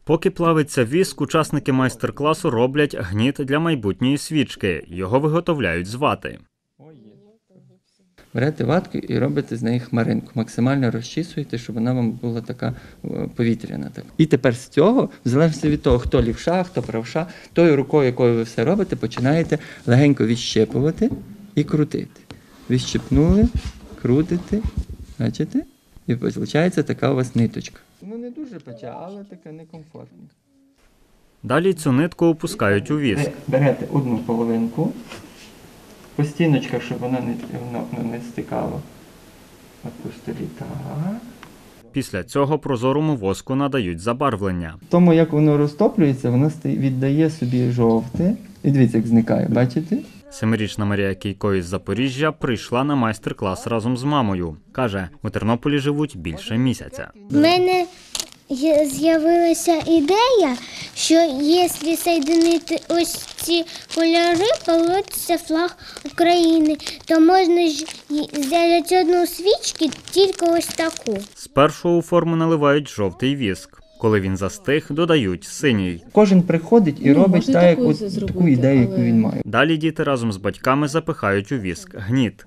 Поки плавиться віск, учасники майстер-класу роблять гніт для майбутньої свічки. Його виготовляють з вати. Берете ватку і робите з неї хмаринку. Максимально розчісуєте, щоб вона вам була така повітряна. І тепер з цього, в залежності від того, хто лівша, хто правша, тою рукою, якою ви все робите, починаєте легенько відщепувати і крутити. Відщепнули, крутите, бачите? І виходить така у вас ниточка. Ну не дуже пече, але така некомфортна. Далі цю нитку опускають у віск. Ви берете одну половинку, по стіночках, щоб вона не стикала. От по столі, так. Після цього прозорому воску надають забарвлення. Тому, як воно розтоплюється, воно віддає собі жовте. І дивіться, як зникає, бачите? 7-річна Марія Кійко із Запоріжжя прийшла на майстер-клас разом з мамою. Каже, у Тернополі живуть більше місяця. У мене з'явилася ідея, що якщо соєдинити ось ці кольори, получиться флаг України, то можна ж зробити одну свічку, тільки ось таку. Спершу у форму наливають жовтий віск. Коли він застиг, додають синій. Кожен приходить і робить так, як таку ідею, яку він має. Далі діти разом з батьками запихають у віск гніт.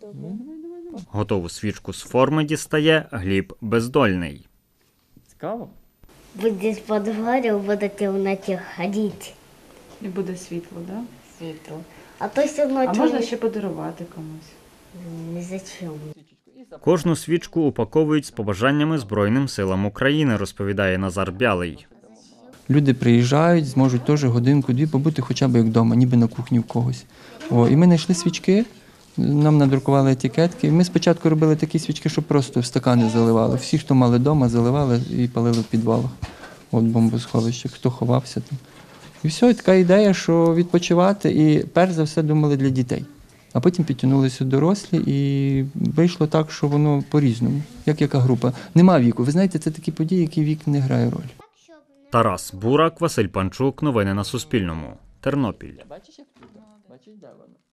Готову свічку з форми дістає Гліб Бездольний. Цікаво? Будеш по двору, буде в темноті ходити. І буде світло, так? Да? Світло. А то все одно... А можна ще подарувати комусь? Не зачем. Кожну свічку упаковують з побажаннями Збройним силам України, розповідає Назар Бялий. Люди приїжджають, зможуть теж годинку-дві побути хоча б як вдома, ніби на кухні в когось. І ми знайшли свічки, нам надрукували етикетки. Ми спочатку робили такі свічки, що просто в стакани заливали. Всі, хто мали вдома, заливали і палили в підвалах. От бомбосховище, хто ховався там. І все, і така ідея, що відпочивати. І перш за все думали для дітей. А потім підтягнулися дорослі і вийшло так, що воно по-різному, як яка група. Нема віку. Ви знаєте, це такі події, які вік не грає роль. Тарас Бурак, Василь Панчук. Новини на Суспільному. Тернопіль.